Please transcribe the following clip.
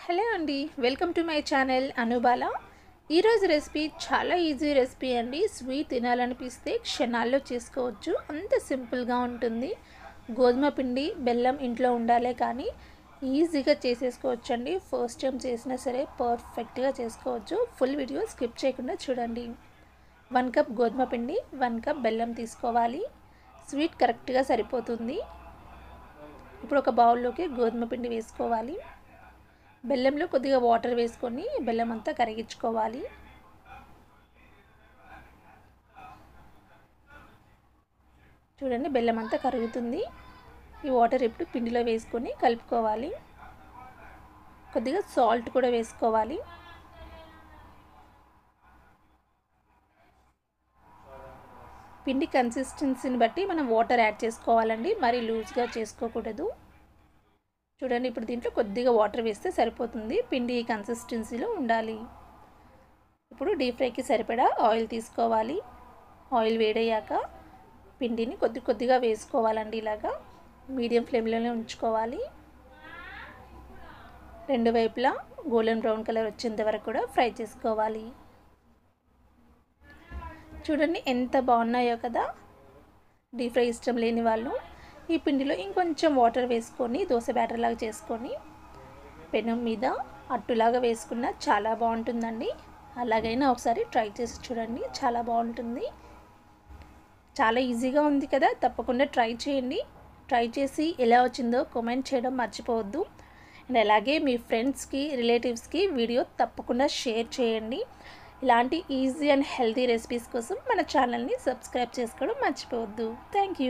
Hello అండి, welcome to my channel Anubala. ఈరోజు recipe చాలా ఈజీ రెసిపీ అండి. స్వీట్ తినాలనిపిస్తే క్షణాల్లో చేసుకోవచ్చు, అంత సింపుల్గా ఉంటుంది. గోధుమ పిండి బెల్లం ఇంట్లో ఉండాలే కానీ ఈజీగా చేసేసుకోవచ్చు అండి. ఫస్ట్ టైం చేసినా సరే పర్ఫెక్ట్గా చేసుకోవచ్చు. ఫుల్ వీడియో స్కిప్ చేయకుండా చూడండి. 1 కప్ గోధుమ పిండి, 1 కప్ బెల్లం తీసుకోవాలి. స్వీట్ కరెక్ట్గా సరిపోతుంది. ఇప్పుడు ఒక బౌల్లోకి గోధుమ పిండి వేసుకోవాలి. బెల్లంలో కొద్దిగా వాటర్ వేసుకొని బెల్లం అంతా కరిగించుకోవాలి. చూడండి, బెల్లం అంతా కరుగుతుంది. ఈ వాటర్ ఇప్పుడు పిండిలో వేసుకొని కలుపుకోవాలి. కొద్దిగా సాల్ట్ కూడా వేసుకోవాలి. పిండి కన్సిస్టెన్సీని బట్టి మనం వాటర్ యాడ్ చేసుకోవాలండి, మరీ లూజ్గా చేసుకోకూడదు. చూడండి, ఇప్పుడు దీంట్లో కొద్దిగా వాటర్ వేస్తే సరిపోతుంది. పిండి కన్సిస్టెన్సీలో ఉండాలి. ఇప్పుడు డీప్ ఫ్రైకి సరిపడా ఆయిల్ తీసుకోవాలి. ఆయిల్ వేడయ్యాక పిండిని కొద్దిగా వేసుకోవాలండి. ఇలాగా మీడియం ఫ్లేమ్లోనే ఉంచుకోవాలి. రెండు వైపులా గోల్డెన్ బ్రౌన్ కలర్ వచ్చేంత వరకు కూడా ఫ్రై చేసుకోవాలి. చూడండి ఎంత బాగున్నాయో కదా. డీప్ ఫ్రై ఇష్టం లేని వాళ్ళు ఈ పిండిలో ఇంకొంచెం వాటర్ వేసుకొని దోశ బ్యాటర్ లాగా చేసుకొని పెనం మీద అట్టులాగా వేసుకున్న చాలా బాగుంటుందండి. అలాగైనా ఒకసారి ట్రై చేసి చూడండి, చాలా బాగుంటుంది. చాలా ఈజీగా ఉంది కదా, తప్పకుండా ట్రై చేయండి. ట్రై చేసి ఎలా వచ్చిందో కామెంట్ చేయడం మర్చిపోవద్దు. అండ్ అలాగే మీ ఫ్రెండ్స్కి, రిలేటివ్స్కి వీడియో తప్పకుండా షేర్ చేయండి. ఇలాంటి ఈజీ అండ్ హెల్తీ రెసిపీస్ కోసం మన ఛానల్ని సబ్స్క్రైబ్ చేసుకోవడం మర్చిపోవద్దు. Thank you.